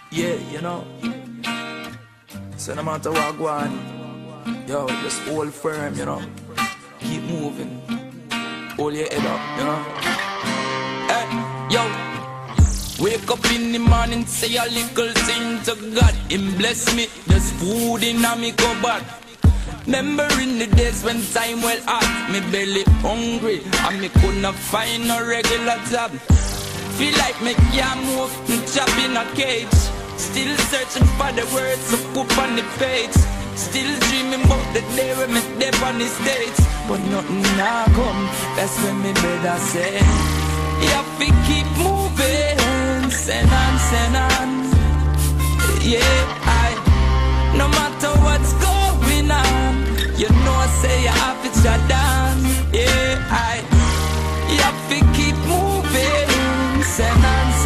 Yeah, you know. So no matter what go on, yo, just hold firm, you know. Keep moving. Hold your head up, you know. Hey, yo. Wake up in the morning, say a little thing to God. Him bless me, there's food in my cupboard. Remembering the days when time well hot, me belly hungry and me couldn't find no regular job. Feel like me can't move, me job in a cage. Still searching for the words to put on the page. Still dreaming about the day when me dead on the stage. But nothing now come, that's when me better say, you have to keep moving, send on. Yeah, no matter what's going on, you know I say you have to shut down. Yeah, you have to keep moving, send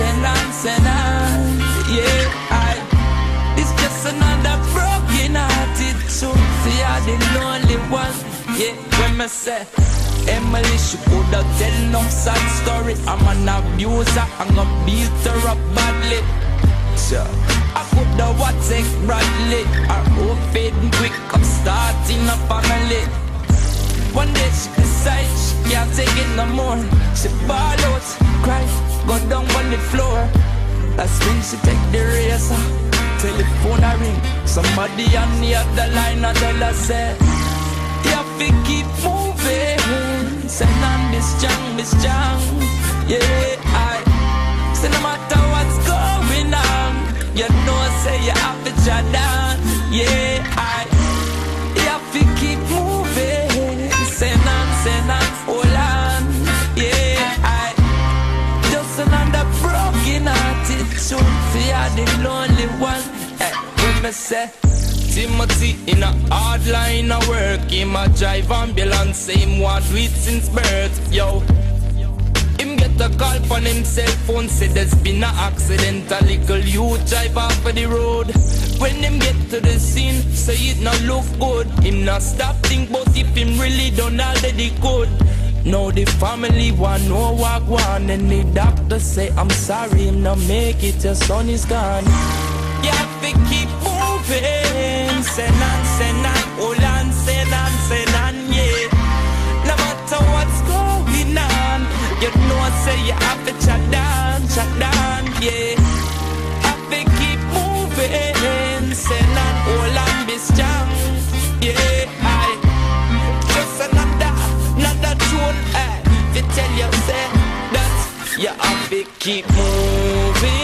on. Yeah, it's just another broken hearted truth. See, you're the lonely one. Yeah, when me say Emily, she coulda tell no sad story. I'm an abuser, I'm gonna beat her up badly. Sure, I coulda what take Bradley. Her hope fading quick, I'm starting a family. One day she decides she can't take it no more. She ball out, cry, go down on the floor. That's when she take the razor. Telephone a ring, somebody on the other line a tell her say, you have to keep moving, send on this strong. Yeah, say no matter what's going on, you know say you have to shut down. Yeah, you have to keep moving, send on, hold on. Yeah, just another broken hearted truth. You're the lonely one. Hey, when me say Timothy in a hard line of work, him a drive ambulance, say him want do it since birth. Yo, him get a call from him cell phone, say there's been a accident. A little youth drive off of the road. When him get to the scene, say it not look good. Him not stop think but if him really done all that he could. Now the family want know what want, and the doctor say I'm sorry, him not make it, your son is gone. You have to keep moving, send on, hold on, send on, yeah. No matter what's going on, you know I say you have to shut down, yeah. Have to keep moving, send on, hold on, be strong, yeah. Just another tune, to tell you say that you have to keep moving.